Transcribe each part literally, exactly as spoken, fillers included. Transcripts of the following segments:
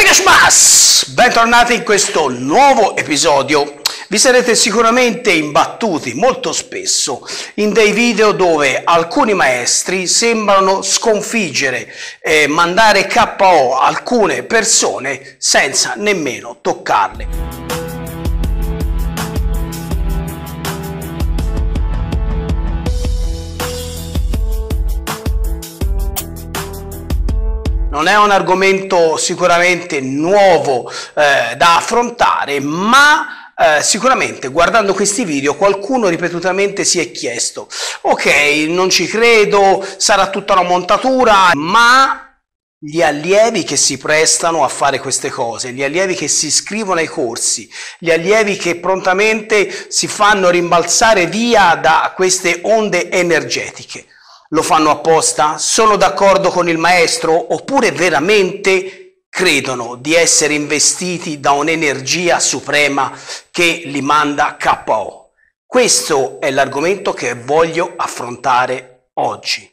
Buenas! Bentornati in questo nuovo episodio. Vi sarete sicuramente imbattuti molto spesso in dei video dove alcuni maestri sembrano sconfiggere e mandare K O alcune persone senza nemmeno toccarle. Non è un argomento sicuramente nuovo eh, da affrontare, ma eh, sicuramente guardando questi video qualcuno ripetutamente si è chiesto: ok, non ci credo, sarà tutta una montatura, ma gli allievi che si prestano a fare queste cose, gli allievi che si iscrivono ai corsi, gli allievi che prontamente si fanno rimbalzare via da queste onde energetiche, lo fanno apposta? Sono d'accordo con il maestro? Oppure veramente credono di essere investiti da un'energia suprema che li manda K O? Questo è l'argomento che voglio affrontare oggi.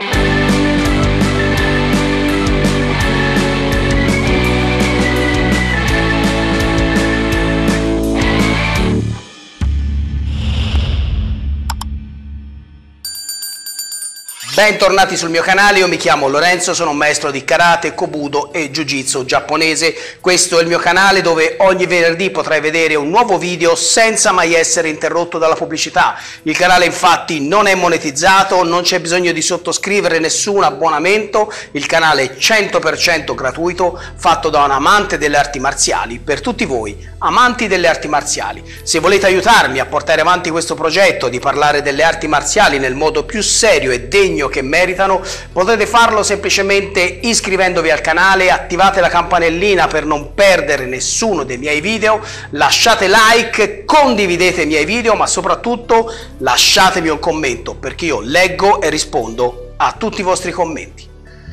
Bentornati sul mio canale, io mi chiamo Lorenzo, sono un maestro di karate, kobudo e jiu-jitsu giapponese. Questo è il mio canale dove ogni venerdì potrai vedere un nuovo video senza mai essere interrotto dalla pubblicità. Il canale infatti non è monetizzato, non c'è bisogno di sottoscrivere nessun abbonamento, il canale è cento per cento gratuito, fatto da un amante delle arti marziali per tutti voi, amanti delle arti marziali. Se volete aiutarmi a portare avanti questo progetto di parlare delle arti marziali nel modo più serio e degno che meritano, potete farlo semplicemente iscrivendovi al canale, attivate la campanellina per non perdere nessuno dei miei video, lasciate like, condividete i miei video, ma soprattutto lasciatemi un commento perché io leggo e rispondo a tutti i vostri commenti.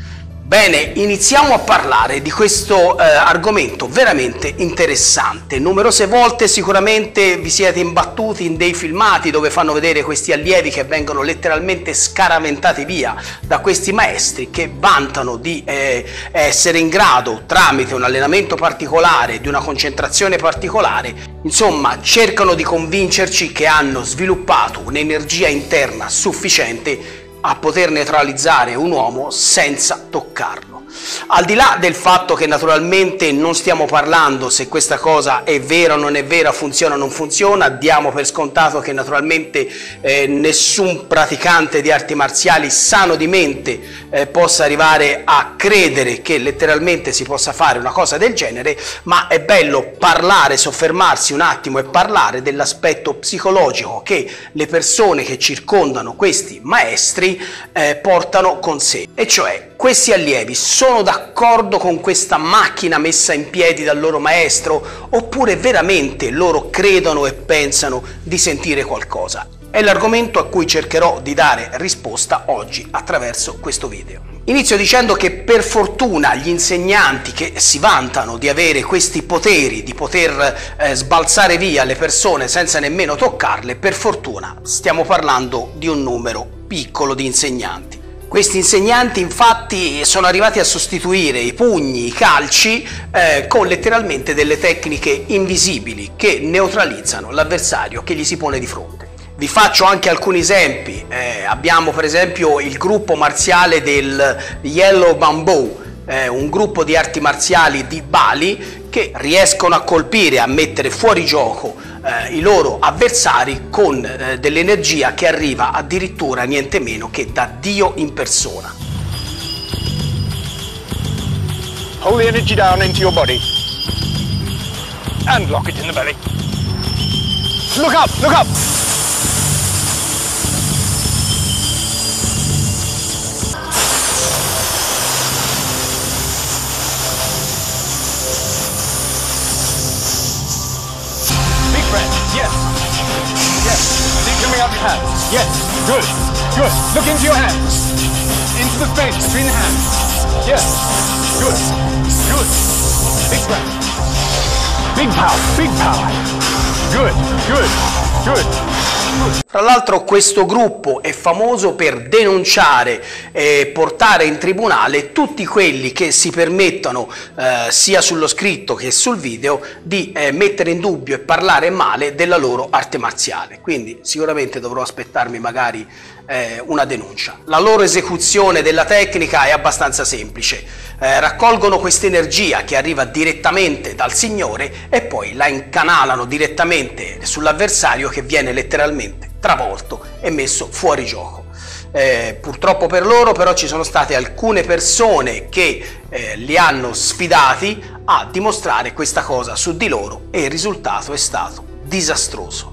Bene, iniziamo a parlare di questo eh, argomento veramente interessante. Numerose volte sicuramente vi siete imbattuti in dei filmati dove fanno vedere questi allievi che vengono letteralmente scaraventati via da questi maestri che vantano di eh, essere in grado, tramite un allenamento particolare, di una concentrazione particolare, insomma cercano di convincerci che hanno sviluppato un'energia interna sufficiente a poter neutralizzare un uomo senza toccarlo. Al di là del fatto che naturalmente non stiamo parlando se questa cosa è vera o non è vera, funziona o non funziona, diamo per scontato che naturalmente eh, nessun praticante di arti marziali sano di mente eh, possa arrivare a credere che letteralmente si possa fare una cosa del genere, ma è bello parlare, soffermarsi un attimo e parlare dell'aspetto psicologico che le persone che circondano questi maestri eh, portano con sé, e cioè questi allievi sono d'accordo con questa macchina messa in piedi dal loro maestro oppure veramente loro credono e pensano di sentire qualcosa? È l'argomento a cui cercherò di dare risposta oggi attraverso questo video. Inizio dicendo che per fortuna gli insegnanti che si vantano di avere questi poteri, di poter eh, sbalzare via le persone senza nemmeno toccarle, per fortuna stiamo parlando di un numero piccolo di insegnanti. Questi insegnanti infatti sono arrivati a sostituire i pugni, i calci eh, con letteralmente delle tecniche invisibili che neutralizzano l'avversario che gli si pone di fronte. Vi faccio anche alcuni esempi. Eh, abbiamo per esempio il gruppo marziale del Yellow Bamboo, eh, un gruppo di arti marziali di Bali che riescono a colpire, a mettere fuori gioco eh, i loro avversari con eh, dell'energia che arriva addirittura niente meno che da Dio in persona. Hold the energy down into your body and lock it in the belly. Look up, look up. Yes. Yes. See it coming out your hands. Yes. Good. Good. Look into your hands. Into the space between the hands. Yes. Good. Good. Big breath. Big power. Big power. Good. Good. Good. Fra l'altro questo gruppo è famoso per denunciare e portare in tribunale tutti quelli che si permettono, eh, sia sullo scritto che sul video, di eh, mettere in dubbio e parlare male della loro arte marziale. Quindi sicuramente dovrò aspettarmi magari eh, una denuncia. La loro esecuzione della tecnica è abbastanza semplice. Eh, raccolgono questa energia che arriva direttamente dal Signore e poi la incanalano direttamente sull'avversario, che viene letteralmente travolto e messo fuori gioco. Eh, purtroppo per loro però ci sono state alcune persone che eh, li hanno sfidati a dimostrare questa cosa su di loro e il risultato è stato disastroso.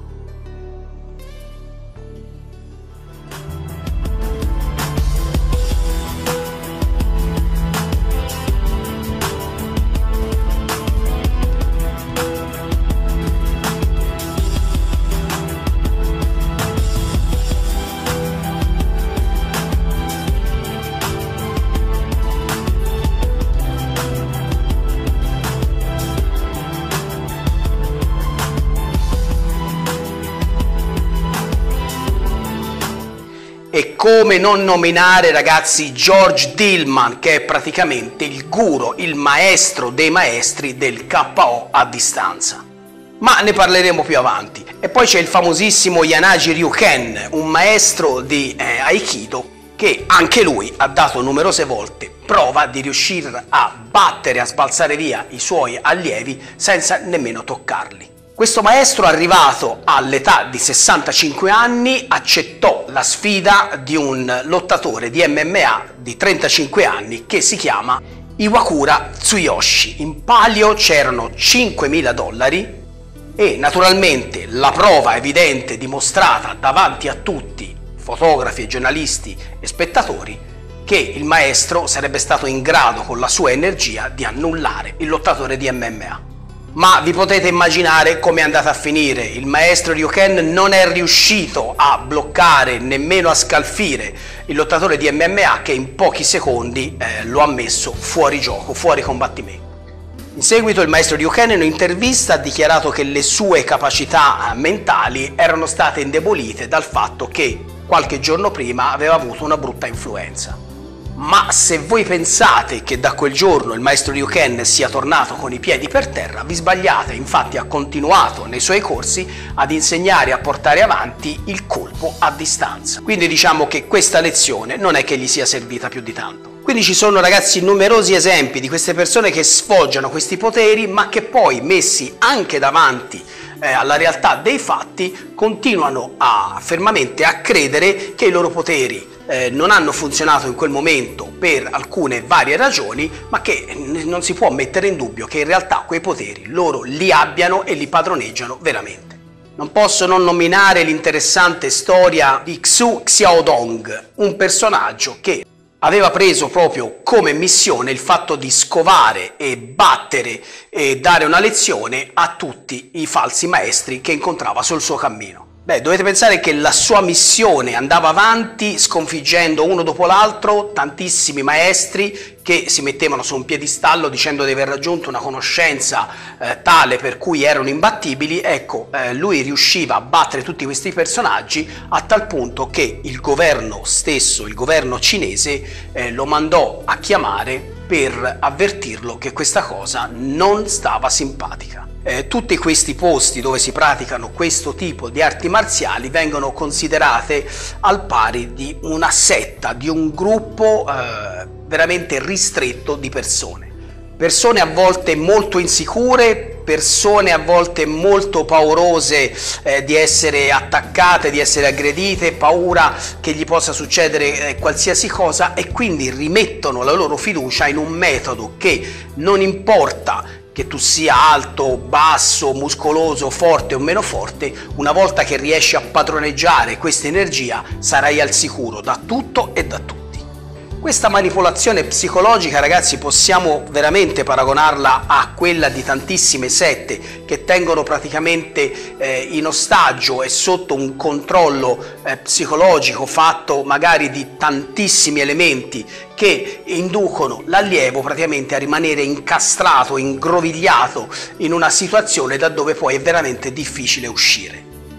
E come non nominare, ragazzi, George Dillman, che è praticamente il guru, il maestro dei maestri del K O a distanza. Ma ne parleremo più avanti. E poi c'è il famosissimo Yanagi Ryuken, un maestro di eh, Aikido, che anche lui ha dato numerose volte prova di riuscire a battere, a sbalzare via i suoi allievi senza nemmeno toccarli. Questo maestro, arrivato all'età di sessantacinque anni, accettò la sfida di un lottatore di M M A di trentacinque anni che si chiama Iwakura Tsuyoshi. In palio c'erano cinquemila dollari e naturalmente la prova evidente, dimostrata davanti a tutti, fotografi, giornalisti e spettatori, che il maestro sarebbe stato in grado con la sua energia di annullare il lottatore di M M A. Ma vi potete immaginare come è andata a finire. Il maestro Ryuken non è riuscito a bloccare, nemmeno a scalfire il lottatore di M M A, che in pochi secondi eh, lo ha messo fuori gioco, fuori combattimento. In seguito il maestro Ryuken in un'intervista ha dichiarato che le sue capacità mentali erano state indebolite dal fatto che qualche giorno prima aveva avuto una brutta influenza. Ma se voi pensate che da quel giorno il maestro Ryuken sia tornato con i piedi per terra, vi sbagliate. Infatti ha continuato nei suoi corsi ad insegnare e a portare avanti il colpo a distanza. Quindi diciamo che questa lezione non è che gli sia servita più di tanto. Quindi ci sono, ragazzi, numerosi esempi di queste persone che sfoggiano questi poteri, ma che poi, messi anche davanti eh, alla realtà dei fatti, continuano a, fermamente a credere che i loro poteri Eh, non hanno funzionato in quel momento per alcune varie ragioni, ma che non si può mettere in dubbio che in realtà quei poteri loro li abbiano e li padroneggiano veramente. Non posso non nominare l'interessante storia di Xu Xiaodong, un personaggio che aveva preso proprio come missione il fatto di scovare e battere e dare una lezione a tutti i falsi maestri che incontrava sul suo cammino. Beh, dovete pensare che la sua missione andava avanti sconfiggendo uno dopo l'altro tantissimi maestri che si mettevano su un piedistallo dicendo di aver raggiunto una conoscenza eh, tale per cui erano imbattibili. Ecco, eh, lui riusciva a battere tutti questi personaggi a tal punto che il governo stesso, il governo cinese, eh, lo mandò a chiamare per avvertirlo che questa cosa non stava simpatica. Eh, tutti questi posti dove si praticano questo tipo di arti marziali vengono considerate al pari di una setta, di un gruppo eh, veramente ristretto di persone. Persone a volte molto insicure, persone a volte molto paurose eh, di essere attaccate, di essere aggredite, paura che gli possa succedere eh, qualsiasi cosa, e quindi rimettono la loro fiducia in un metodo che non importa che tu sia alto, basso, muscoloso, forte o meno forte, una volta che riesci a padroneggiare questa energia sarai al sicuro da tutto e da tutti. Questa manipolazione psicologica, ragazzi, possiamo veramente paragonarla a quella di tantissime sette che tengono praticamente eh, in ostaggio e sotto un controllo eh, psicologico fatto magari di tantissimi elementi che inducono l'allievo praticamente a rimanere incastrato, ingrovigliato in una situazione da dove poi è veramente difficile uscire.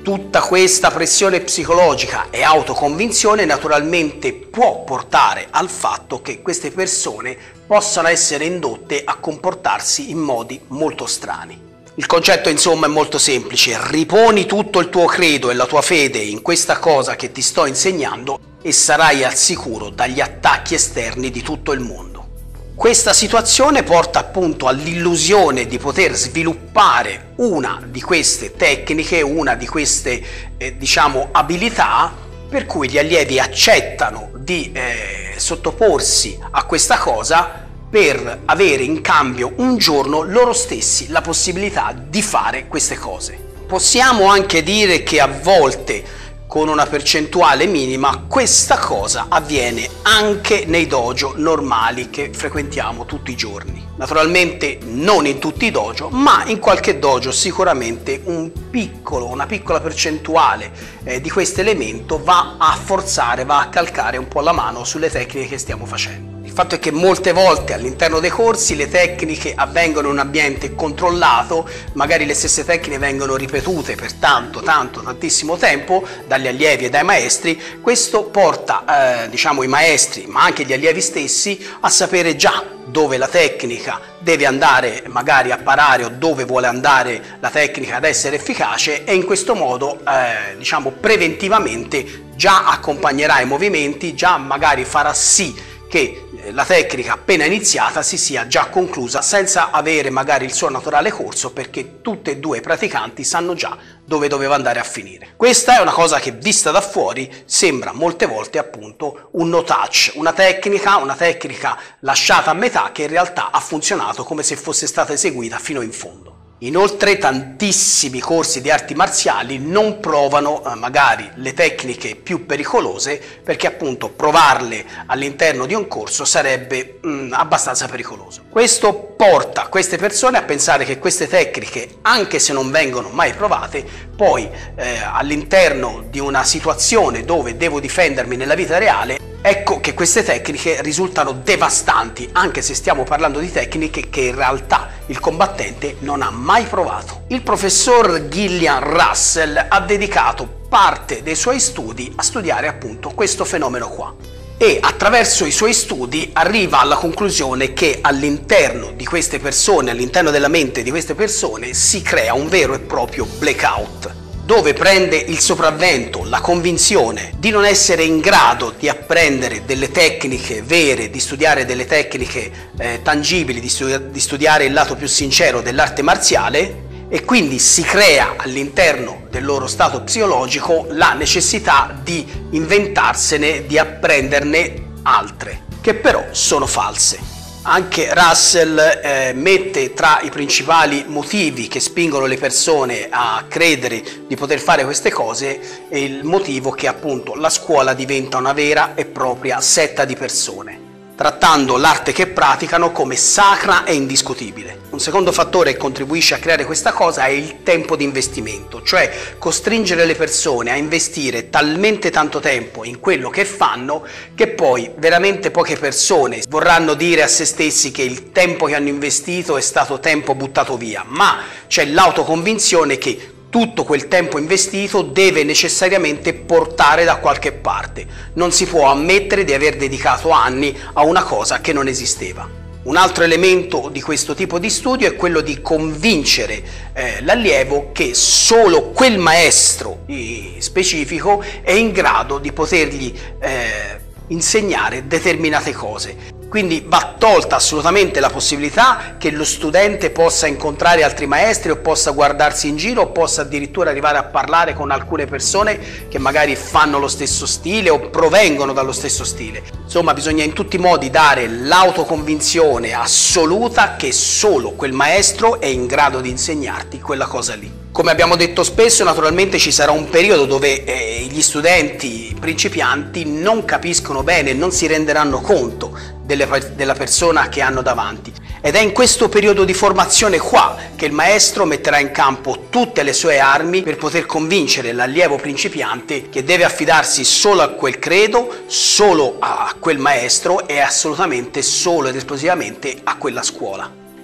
Tutta questa pressione psicologica e autoconvinzione naturalmente può portare al fatto che queste persone possano essere indotte a comportarsi in modi molto strani. Il concetto insomma è molto semplice: riponi tutto il tuo credo e la tua fede in questa cosa che ti sto insegnando e sarai al sicuro dagli attacchi esterni di tutto il mondo. Questa situazione porta appunto all'illusione di poter sviluppare una di queste tecniche, una di queste eh, diciamo abilità, per cui gli allievi accettano di eh, sottoporsi a questa cosa per avere in cambio un giorno loro stessi la possibilità di fare queste cose. Possiamo anche dire che a volte, con una percentuale minima, questa cosa avviene anche nei dojo normali che frequentiamo tutti i giorni. Naturalmente non in tutti i dojo, ma in qualche dojo sicuramente un piccolo, una piccola percentuale eh, di questo elemento va a forzare, va a calcare un po' la mano sulle tecniche che stiamo facendo. Il fatto è che molte volte all'interno dei corsi le tecniche avvengono in un ambiente controllato, magari le stesse tecniche vengono ripetute per tanto, tanto, tantissimo tempo dagli allievi e dai maestri. Questo porta eh, diciamo i maestri, ma anche gli allievi stessi, a sapere già dove la tecnica deve andare magari a parare o dove vuole andare la tecnica ad essere efficace, e in questo modo eh, diciamo preventivamente già accompagnerà i movimenti, già magari farà sì che la tecnica appena iniziata si sia già conclusa senza avere magari il suo naturale corso, perché tutte e due i praticanti sanno già dove doveva andare a finire. Questa è una cosa che vista da fuori sembra molte volte appunto un no touch, una tecnica, una tecnica lasciata a metà che in realtà ha funzionato come se fosse stata eseguita fino in fondo. Inoltre tantissimi corsi di arti marziali non provano eh, magari le tecniche più pericolose, perché appunto provarle all'interno di un corso sarebbe mh, abbastanza pericoloso. Questo porta queste persone a pensare che queste tecniche, anche se non vengono mai provate, poi eh, all'interno di una situazione dove devo difendermi nella vita reale, ecco che queste tecniche risultano devastanti, anche se stiamo parlando di tecniche che in realtà il combattente non ha mai provato. Il professor Gillian Russell ha dedicato parte dei suoi studi a studiare appunto questo fenomeno qua, e attraverso i suoi studi arriva alla conclusione che all'interno di queste persone, all'interno della mente di queste persone, si crea un vero e proprio blackout, dove prende il sopravvento la convinzione di non essere in grado di apprendere delle tecniche vere, di studiare delle tecniche eh, tangibili, di, studi di studiare il lato più sincero dell'arte marziale, e quindi si crea all'interno del loro stato psicologico la necessità di inventarsene, di apprenderne altre, che però sono false. Anche Russell eh, mette tra i principali motivi che spingono le persone a credere di poter fare queste cose il motivo che appunto la scuola diventa una vera e propria setta di persone, trattando l'arte che praticano come sacra e indiscutibile. Un secondo fattore che contribuisce a creare questa cosa è il tempo di investimento, cioè costringere le persone a investire talmente tanto tempo in quello che fanno che poi veramente poche persone vorranno dire a se stessi che il tempo che hanno investito è stato tempo buttato via, ma c'è l'autoconvinzione che tutto quel tempo investito deve necessariamente portare da qualche parte. Non si può ammettere di aver dedicato anni a una cosa che non esisteva. Un altro elemento di questo tipo di studio è quello di convincere eh, l'allievo che solo quel maestro eh, specifico è in grado di potergli eh, insegnare determinate cose. Quindi va tolta assolutamente la possibilità che lo studente possa incontrare altri maestri o possa guardarsi in giro o possa addirittura arrivare a parlare con alcune persone che magari fanno lo stesso stile o provengono dallo stesso stile. Insomma, bisogna in tutti i modi dare l'autoconvinzione assoluta che solo quel maestro è in grado di insegnarti quella cosa lì. Come abbiamo detto spesso, naturalmente ci sarà un periodo dove eh, gli studenti principianti non capiscono bene, non si renderanno conto delle, della persona che hanno davanti. Ed è in questo periodo di formazione qua che il maestro metterà in campo tutte le sue armi per poter convincere l'allievo principiante che deve affidarsi solo a quel credo, solo a quel maestro e assolutamente solo ed esclusivamente a quella scuola.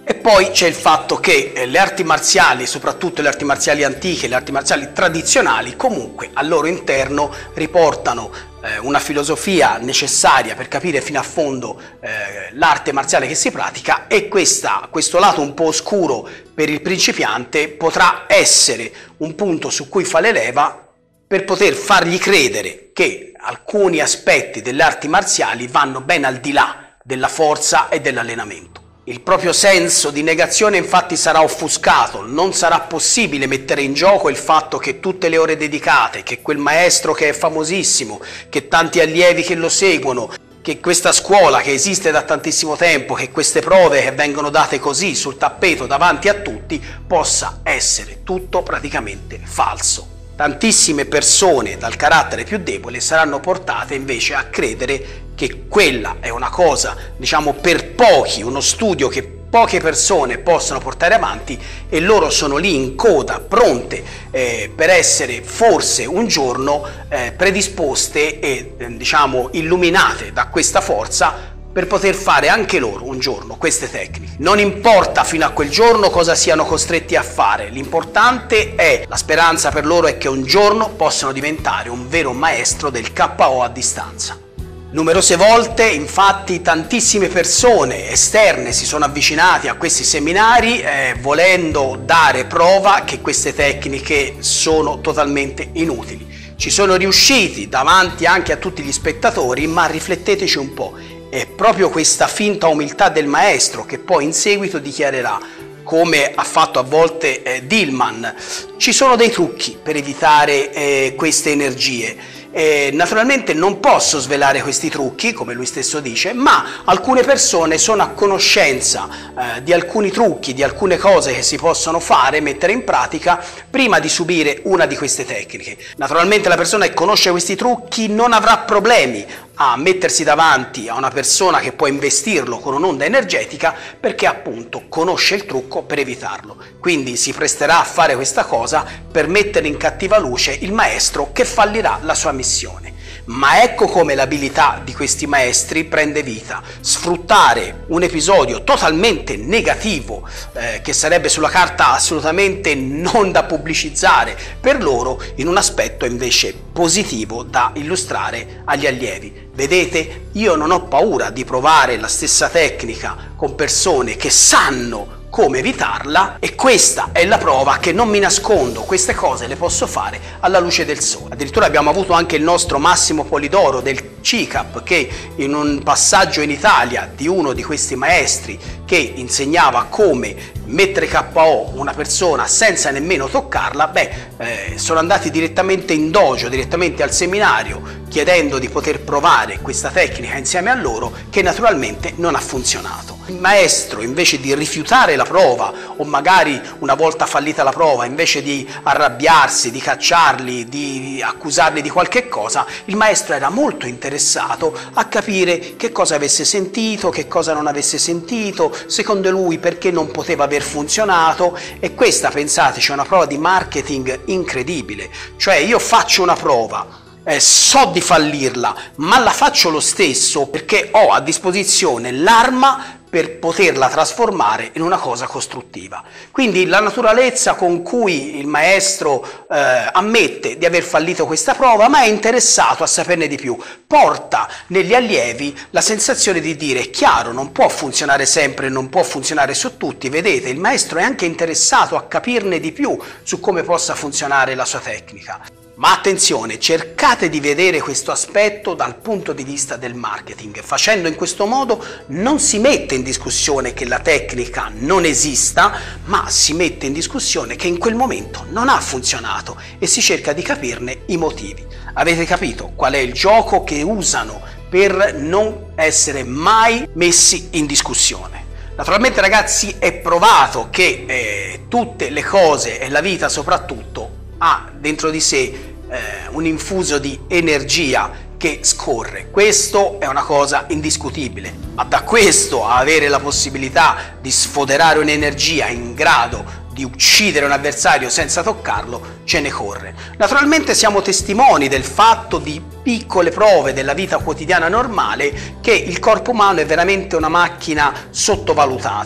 E poi c'è il fatto che le arti marziali, soprattutto le arti marziali antiche, le arti marziali tradizionali, comunque al loro interno riportano eh, una filosofia necessaria per capire fino a fondo eh, l'arte marziale che si pratica, e questa, questo lato un po' oscuro per il principiante potrà essere un punto su cui fare leva per poter fargli credere che alcuni aspetti delle arti marziali vanno ben al di là della forza e dell'allenamento. Il proprio senso di negazione infatti sarà offuscato, non sarà possibile mettere in gioco il fatto che tutte le ore dedicate, che quel maestro che è famosissimo, che tanti allievi che lo seguono, che questa scuola che esiste da tantissimo tempo, che queste prove che vengono date così sul tappeto davanti a tutti, possa essere tutto praticamente falso. Tantissime persone dal carattere più debole saranno portate invece a credere che quella è una cosa, diciamo, per pochi, uno studio che poche persone possono portare avanti, e loro sono lì in coda, pronte eh, per essere forse un giorno eh, predisposte e eh, diciamo illuminate da questa forza per poter fare anche loro un giorno queste tecniche. Non importa fino a quel giorno cosa siano costretti a fare, l'importante è, la speranza per loro è che un giorno possano diventare un vero maestro del K O a distanza. Numerose volte infatti tantissime persone esterne si sono avvicinati a questi seminari eh, volendo dare prova che queste tecniche sono totalmente inutili. Ci sono riusciti davanti anche a tutti gli spettatori, ma rifletteteci un po'. È proprio questa finta umiltà del maestro che poi in seguito dichiarerà, come ha fatto a volte eh, Dillman: ci sono dei trucchi per evitare eh, queste energie. Eh, naturalmente non posso svelare questi trucchi, come lui stesso dice, ma alcune persone sono a conoscenza eh, di alcuni trucchi, di alcune cose che si possono fare, mettere in pratica prima di subire una di queste tecniche. Naturalmente la persona che conosce questi trucchi non avrà problemi a mettersi davanti a una persona che può investirlo con un'onda energetica, perché appunto conosce il trucco per evitarlo. Quindi si presterà a fare questa cosa per mettere in cattiva luce il maestro che fallirà la sua missione. Ma ecco come l'abilità di questi maestri prende vita: sfruttare un episodio totalmente negativo eh, che sarebbe sulla carta assolutamente non da pubblicizzare per loro, in un aspetto invece positivo da illustrare agli allievi. Vedete, io non ho paura di provare la stessa tecnica con persone che sanno come evitarla, e questa è la prova che non mi nascondo, queste cose le posso fare alla luce del sole. Addirittura abbiamo avuto anche il nostro Massimo Polidoro del C I C A P che in un passaggio in Italia di uno di questi maestri che insegnava come mettere K O una persona senza nemmeno toccarla, beh, eh, sono andati direttamente in dojo, direttamente al seminario, chiedendo di poter provare questa tecnica insieme a loro, che naturalmente non ha funzionato. Il maestro, invece di rifiutare la prova, o magari una volta fallita la prova, invece di arrabbiarsi, di cacciarli, di accusarli di qualche cosa, il maestro era molto interessato a capire che cosa avesse sentito, che cosa non avesse sentito, secondo lui perché non poteva aver funzionato. E questa, pensateci, è una prova di marketing incredibile. Cioè, io faccio una prova, Eh, so di fallirla, ma la faccio lo stesso perché ho a disposizione l'arma per poterla trasformare in una cosa costruttiva. Quindi la naturalezza con cui il maestro eh, ammette di aver fallito questa prova, ma è interessato a saperne di più, porta negli allievi la sensazione di dire: chiaro, non può funzionare sempre, non può funzionare su tutti. Vedete, il maestro è anche interessato a capirne di più su come possa funzionare la sua tecnica. Ma attenzione, cercate di vedere questo aspetto dal punto di vista del marketing. Facendo in questo modo non si mette in discussione che la tecnica non esista, ma si mette in discussione che in quel momento non ha funzionato e si cerca di capirne i motivi. Avete capito qual è il gioco che usano per non essere mai messi in discussione? Naturalmente, ragazzi, è provato che eh, tutte le cose e la vita soprattutto ha dentro di sé eh, un infuso di energia che scorre. Questo è una cosa indiscutibile, ma da questo a avere la possibilità di sfoderare un'energia in grado di uccidere un avversario senza toccarlo, ce ne corre. Naturalmente siamo testimoni del fatto di piccole prove della vita quotidiana normale che il corpo umano è veramente una macchina sottovalutata.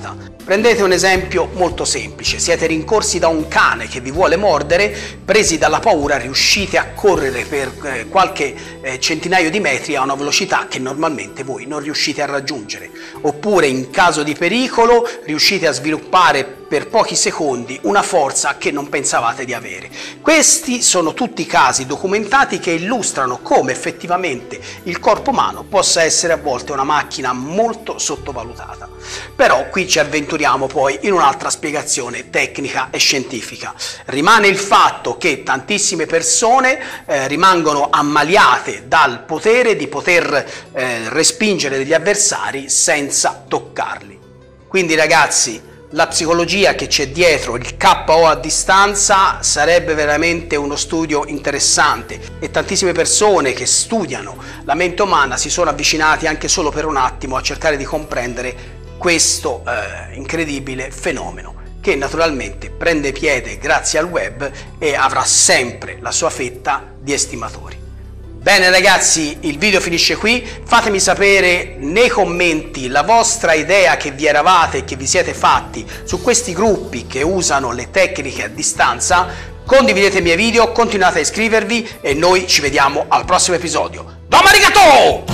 Prendete un esempio molto semplice: siete rincorsi da un cane che vi vuole mordere, presi dalla paura riuscite a correre per eh, qualche eh, centinaio di metri a una velocità che normalmente voi non riuscite a raggiungere, oppure in caso di pericolo riuscite a sviluppare per pochi secondi una forza che non pensavate di avere. Questi sono tutti casi documentati che illustrano come effettivamente il corpo umano possa essere a volte una macchina molto sottovalutata. Però qui ci avventuriamo poi in un'altra spiegazione tecnica e scientifica. Rimane il fatto che tantissime persone eh, rimangono ammaliate dal potere di poter eh, respingere degli avversari senza toccarli. Quindi ragazzi, la psicologia che c'è dietro il K O a distanza sarebbe veramente uno studio interessante, e tantissime persone che studiano la mente umana si sono avvicinati anche solo per un attimo a cercare di comprendere questo eh, incredibile fenomeno, che naturalmente prende piede grazie al web e avrà sempre la sua fetta di estimatori. Bene ragazzi, il video finisce qui. Fatemi sapere nei commenti la vostra idea che vi eravate e che vi siete fatti su questi gruppi che usano le tecniche a distanza. Condividete i miei video, continuate a iscrivervi e noi ci vediamo al prossimo episodio. Domo arigato!